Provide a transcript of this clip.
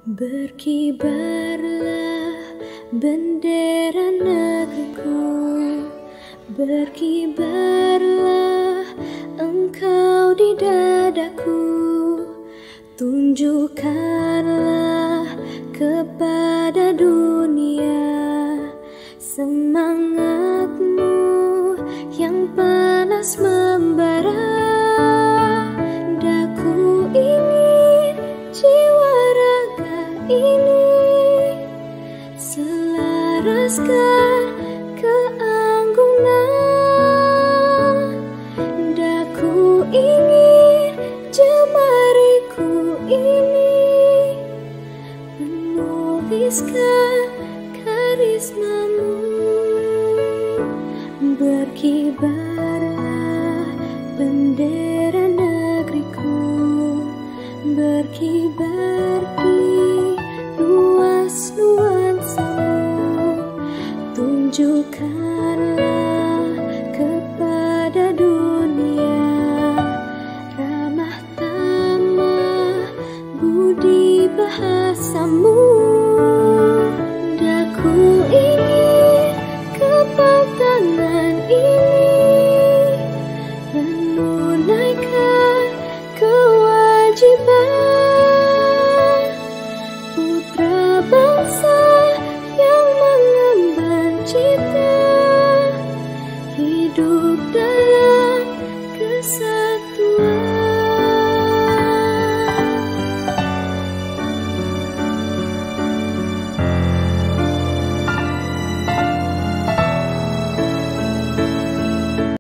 Berkibarlah bendera negeriku, berkibarlah engkau di dadaku. Tunjukkanlah kepada dunia semangatmu yang panas membara. Daku ingin jiwa raga ini selaraskan keanggunan. Daku ingin jemariku ini menuliskan karismamu. Berkibarlah bendera negeriku, berkibar